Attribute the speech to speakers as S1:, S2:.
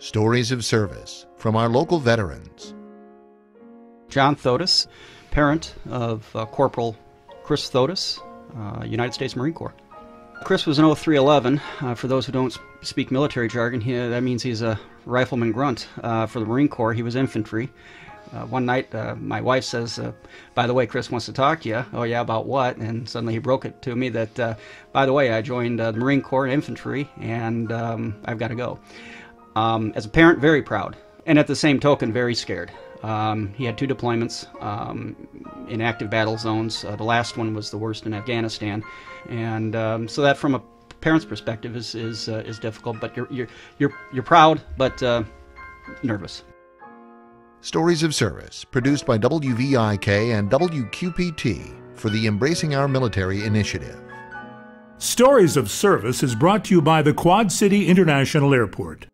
S1: Stories of service from our local veterans.
S2: John Thotis, parent of Corporal Chris Thotis, United States Marine Corps. Chris was an 0311. For those who don't speak military jargon, that means he's a rifleman grunt. For the Marine Corps, he was infantry. One night, my wife says, by the way, Chris wants to talk to you. Oh, yeah, about what? And suddenly he broke it to me that, by the way, I joined the Marine Corps infantry, and I've got to go. As a parent, very proud, and at the same token, very scared. He had 2 deployments in active battle zones. The last one was the worst in Afghanistan, and so that, from a parent's perspective, is difficult. But you're proud, but nervous.
S1: Stories of Service, produced by WVIK and WQPT for the Embracing Our Military initiative.
S3: Stories of Service is brought to you by the Quad City International Airport.